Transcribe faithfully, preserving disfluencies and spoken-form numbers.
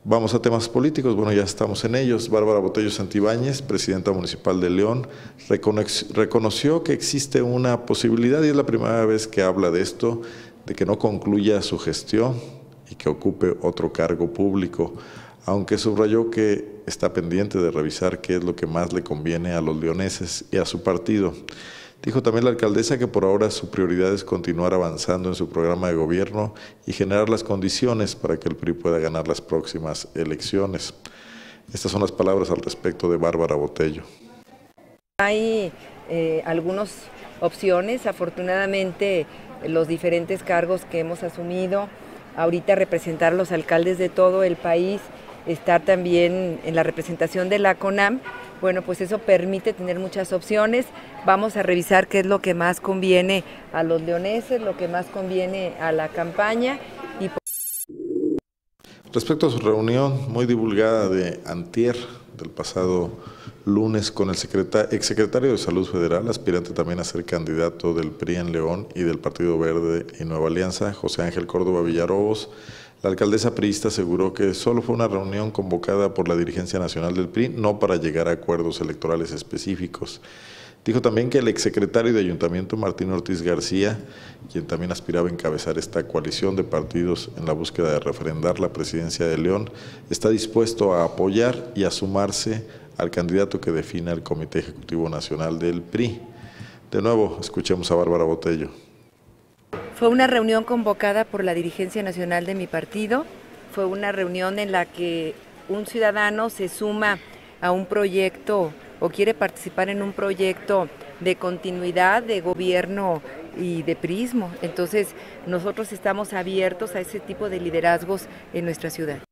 Vamos a temas políticos, bueno, ya estamos en ellos. Bárbara Botello Santibáñez, presidenta municipal de León, reconoció que existe una posibilidad, y es la primera vez que habla de esto, de que no concluya su gestión y que ocupe otro cargo público, aunque subrayó que está pendiente de revisar qué es lo que más le conviene a los leoneses y a su partido. Dijo también la alcaldesa que por ahora su prioridad es continuar avanzando en su programa de gobierno y generar las condiciones para que el P R I pueda ganar las próximas elecciones. Estas son las palabras al respecto de Bárbara Botello. Hay eh, algunas opciones, afortunadamente los diferentes cargos que hemos asumido, ahorita representar a los alcaldes de todo el país, estar también en la representación de la CONAM, bueno, pues eso permite tener muchas opciones. Vamos a revisar qué es lo que más conviene a los leoneses, lo que más conviene a la campaña. Y... Respecto a su reunión muy divulgada de antier, del pasado lunes, con el exsecretario de Salud Federal, aspirante también a ser candidato del P R I en León y del Partido Verde y Nueva Alianza, José Ángel Córdoba Villarobos, la alcaldesa priista aseguró que solo fue una reunión convocada por la dirigencia nacional del P R I, no para llegar a acuerdos electorales específicos. Dijo también que el exsecretario de Ayuntamiento, Martín Ortiz García, quien también aspiraba a encabezar esta coalición de partidos en la búsqueda de refrendar la presidencia de León, está dispuesto a apoyar y a sumarse al candidato que defina el Comité Ejecutivo Nacional del P R I. De nuevo, escuchemos a Bárbara Botello. Fue una reunión convocada por la dirigencia nacional de mi partido, fue una reunión en la que un ciudadano se suma a un proyecto o quiere participar en un proyecto de continuidad de gobierno y de prismo. Entonces, nosotros estamos abiertos a ese tipo de liderazgos en nuestra ciudad.